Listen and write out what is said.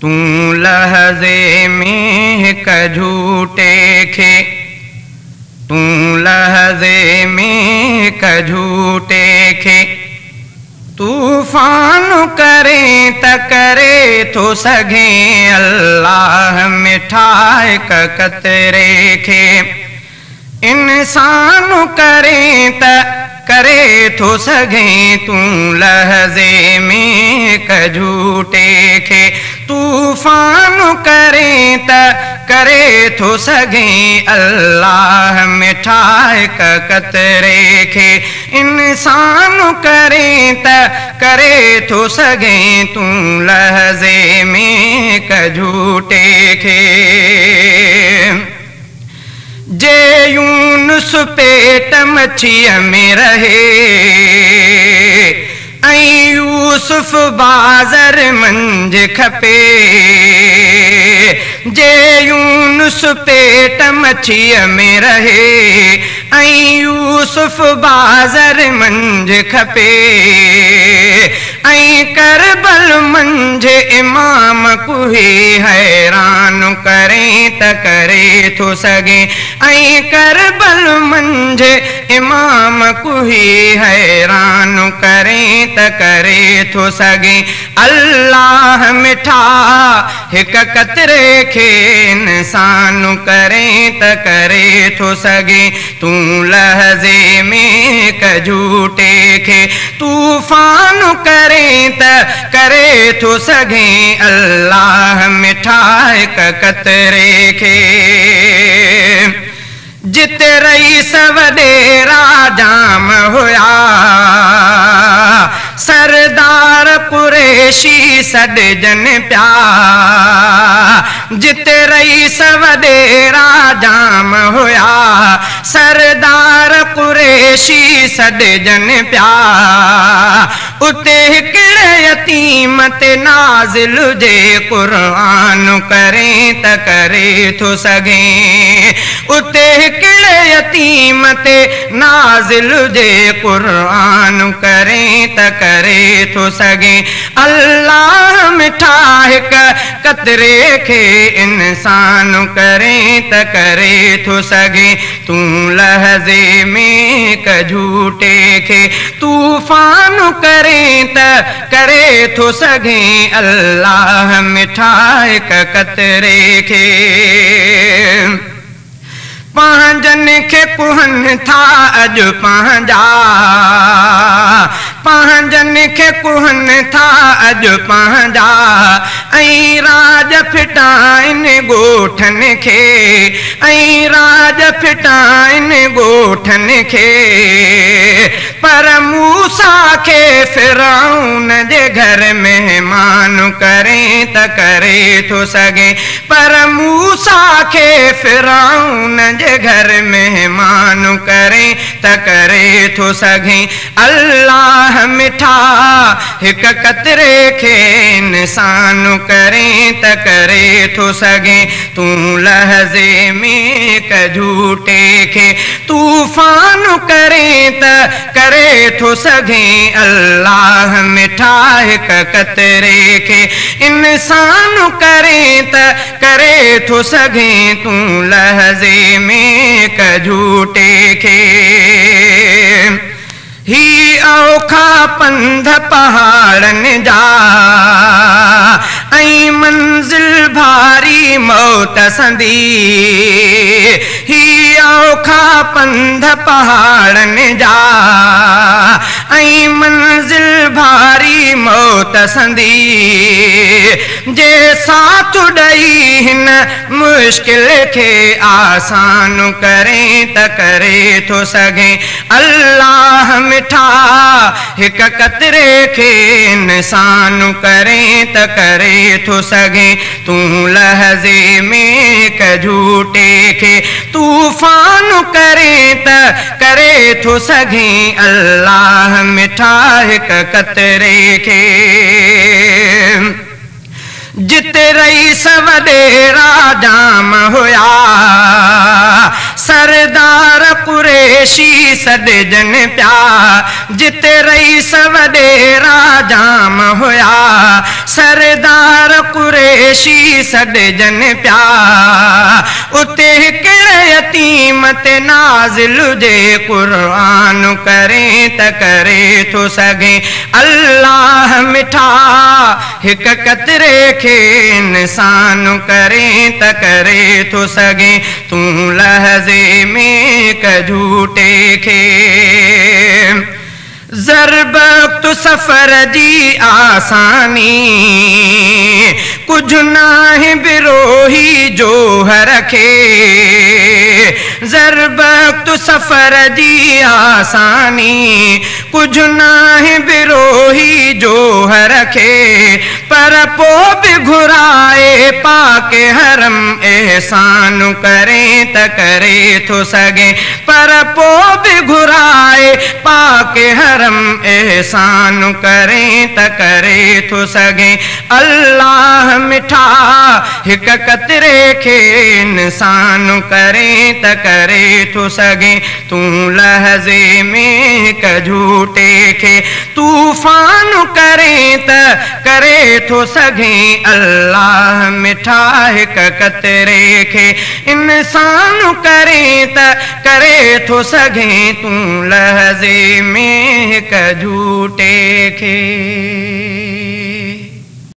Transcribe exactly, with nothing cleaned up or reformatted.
तू लहज़े में हिक झूठे खे तू लहज़े में हिक झूठे खे तूफ़ान करे त करे थो सघे अल्लाह मिठाए कतरे खे इंसान करे त करे थो सघे तू लहज़े में हिक झूठे खे तूफ़ान करे त करे थो सघे अल्लाह मिठाए कतरे खे इंसान करे त करे थो सघे तू लहज़े में हिक झूठे खे जे यूनुस पेट मच्छीअ में रहे ऐं यूसुफ बाज़र मंझ खपे जे यूनुस पेट मच्छीअ में रहे ऐं यूसुफ बाज़र मंझ खपे ऐं करबल मंझ इमाम कुहे हैरान करे त करे थो सघे ऐं करबल मंझ इमाम कुहे हैरान करे त करे थो सघे अल्लाह मिठा हिक कतरे खे इंसान करे त करे थो सघे तू लहज़े में हिक झूठे खे तूफ़ान करे त करे थो सघे अल्लाह मिठा हिक कतरे खे जिते रईस वॾेरा जाम हुया सरदार कुरैशी सॾजन पिया जिते रईस वॾेरा जाम हुया सरदार कुरैशी सॾजन पिया उते हिकिड़े यतीम ते नाज़िल जे क़ुरान करे त करे थो सघे उते हिकिड़े यतीम ते नाज़िल जे क़ुरान करे त करे थो सघे अल्लाह मिठा हिक कतरे खे इंसान करे त करे थो सघे तू लहज़े में हिक झूठे खे तूफ़ान करे त करे थो सघे अल्लाह मिठा हिक कतरे खे पंहिंजन खे कुहनि था अॼु पंहिंजा पंहिंजन खे कुहनि था अॼु पंहिंजा ऐं राज फिटाइनि ॻोठनि खे ऐं राज फिटाइनि ॻोठनि खे पर मूसा खे फिरौन जे घर महिमान करे त करे थो सघे पर मूसा खे फिरौन जे घर महिमान करे त करे थो सघे अल्लाह मिठा हिक कतरे खे इंसान करे त करे थो सघे तू लहज़े में हिक झूठे खे तूफ़ान करे त करे थो सघे अल्लाह मिठा हिक कतरे खे इंसान करे त करे थो सघे तू लहज़े में हिक झूठे खे ही औखा पंध पहाड़नि जा ऐं मंज़िल भारी मौत संदी ही औखा पंध पहाड़नि जा ऐं मंज़िल भारी मौत संदी जे साथ ॾेई हिन मुश्किल खे आसान करे त करे थो सघे अल्लाह मिठा हिक कतरे खे इंसान करे त करे थो सघे तू लहज़े में हिक झूठे खे तूफ़ान करे त करे थो सघे अल्लाह मिठा हिक कतरे खे जिते रईस वॾेरा जाम हुया सरदार कुरैशी सॾजन पिया जिते रईस वॾेरा जाम हुया सरदार कुरैशी कुरेशी सॾजन पिया उते हिकिड़े यतीम ते नाज़िल जे क़ुरान करे त करे थो सघे अल्लाह मिठा हिक कतरे खे इंसान करे त करे थो सघे तूं लहज़े में क झूठे खे ज़रब वक़्तु सफ़र जी आसानी कुझु नाहे बिरोही जोहर खे ज़रब वक़्तु सफ़र जी आसानी कुझु नाहे बिरोही जोहर खे पर पोइ बि घुराए पाके हरम एहसान करे त करे थो सघे पर पोइ बि घुराए पाके हरम एहसान करे त करे थो सघे अल्लाह मिठा हिक कतरे खे इंसान करे त करे थो सघे तूं लहज़े में हिक झूठे खे तूफ़ान करे त करे थो सघे अल्लाह मिठा हिक कतरे खे इंसान करे त करे थो सघे तूं लहज़े में हिक झूठे खे।